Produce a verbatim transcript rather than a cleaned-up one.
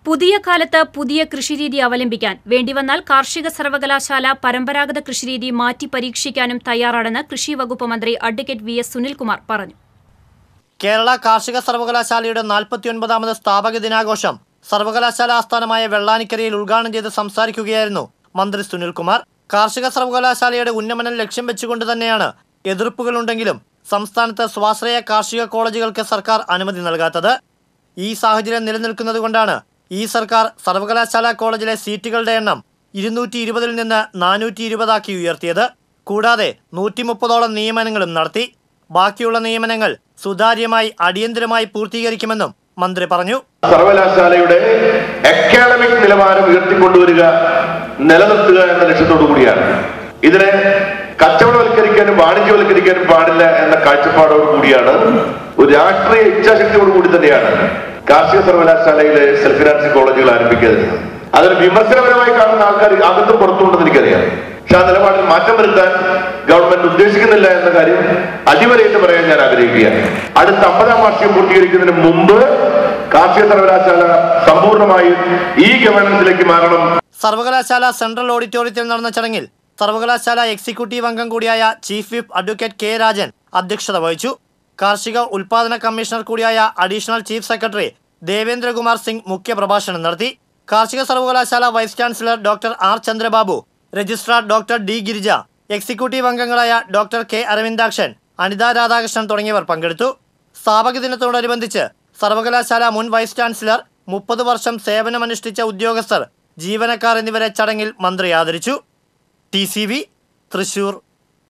പുതിയ കാലത്ത് പുതിയ കൃഷിരീതി അവലംബിക്കാൻ വേണ്ടിവന്നാൽ കാർഷിക സർവകലാശാല പരമ്പരാഗത കൃഷിരീതി മാറ്റി പരീക്ഷിക്കാനും തയ്യാറാണെന്ന് കൃഷി വകുപ്പ് മന്ത്രി അഡ്വക്കേറ്റ് വി എസ് സുനിൽകുമാർ പറഞ്ഞു. കേരള കാർഷിക സർവകലാശാലയുടെ നാൽപ്പത്തിയൊൻപതാമത് സ്ഥാപക ദിനാഘോഷം സർവകലാശാല ആസ്ഥാനമായ വെള്ളാനിക്കരയിൽ ഉദ്ഘാടനം ചെയ്ത് സംസാരിക്കുകയായിരുന്നു മന്ത്രി സുനിൽകുമാർ. കാർഷിക സർവകലാശാലയുടെ ഉന്നമനം ലക്ഷ്യം വെച്ചുകൊണ്ട് തന്നെയാണ് എതിർപ്പുകളുണ്ടെങ്കിലും സംസ്ഥാനത്ത് സ്വാശ്രയ കാർഷിക കോളേജുകൾക്ക് സർക്കാർ അനുമതി നൽകാത്തത്. ഈ സാഹചര്യം നിലനിൽക്കുന്നതുകൊണ്ടാണ് ഈ സർക്കാർ സർവകലാശാല കോളേജിലെ സീറ്റുകളുടെ എണ്ണം ഇരുന്നൂറ്റി ഇരുപതിൽ നിന്ന് നാനൂറ്റി ഇരുപതാക്കി ഉയർത്തിയത്. കൂടാതെ നൂറ്റി മുപ്പതോളം നിയമനങ്ങളും നടത്തി. ബാക്കിയുള്ള നിയമനങ്ങൾ സുതാര്യമായി അടിയന്തരമായി പൂർത്തീകരിക്കുമെന്നും മന്ത്രി പറഞ്ഞു. സർവകലാശാലയുടെ അക്കാഡമിക് നിലവാരം ഉയർത്തിക്കൊണ്ടുവരിക, നിലനിർത്തുക എന്ന ലക്ഷ്യത്തോടു കൂടിയാണ്. ഇതിനെ കച്ചവടവൽക്കരിക്കാനും വാണിജ്യവൽക്കരിക്കാനും പാടില്ല എന്ന കാഴ്ചപ്പാടോട് കൂടിയാണ്, ഒരു രാഷ്ട്രീയ ഇച്ഛാശക്തിയോട് കൂടി തന്നെയാണ് കാർഷിക സർവകലാശാലയിലെ സെൽഫ് ഫിനാൻസിംഗ് കോളേജുകൾ ആരംഭിക്കുന്നത്. അതൊരു വിമർശനപരമായി കാണുന്ന ആൾക്കാർ അകത്തും പുറത്തുണ്ടെന്ന് എനിക്കറിയാം. പക്ഷെ ആ നിലപാടിൽ മാറ്റം വരുത്താൻ ഗവൺമെന്റ് ഉദ്ദേശിക്കുന്നില്ല എന്ന കാര്യം അടിവരയിട്ട് പറയാൻ ഞാൻ ആഗ്രഹിക്കുകയാണ്. അടുത്ത അമ്പതാം വാർഷികം പൂർത്തീകരിക്കുന്നതിന് മുമ്പ് കാർഷിക സർവകലാശാല സമ്പൂർണ്ണമായും ഈ ഗവേണൻസിലേക്ക് മാറണം. സർവകലാശാല സെൻട്രൽ ഓഡിറ്റോറിയത്തിൽ നടന്ന ചടങ്ങിൽ സർവകലാശാല എക്സിക്യൂട്ടീവ് അംഗം കൂടിയായ chief whip advocate K Rajan അധ്യക്ഷത വഹിച്ചു. കാർഷിക ഉൽപാദന കമ്മീഷണർ കൂടിയായ additional chief secretary Devendra Kumar Singh മുഖ്യപ്രഭാഷണം നടത്തി. കാർഷിക സർവകലാശാല vice chancellor doctor R Chandrababu, registrar doctor D Girija, executive അംഗങ്ങളായ ഡോക്ടർ കെ അരവിന്ദാക്ഷൻ, അനിത രാധാകൃഷ്ണൻ തുടങ്ങിയവർ പങ്കെടുത്തു. സ്ഥാപക ദിനത്തോടനുബന്ധിച്ച് സർവകലാശാല മുൻ വൈസ് ചാൻസലർ, മുപ്പത് വർഷം സേവനമനുഷ്ഠിച്ച ഉദ്യോഗസ്ഥർ, ജീവനക്കാർ എന്നിവരെ ചടങ്ങിൽ മന്ത്രി ആദരിച്ചു. T C V Thrissur.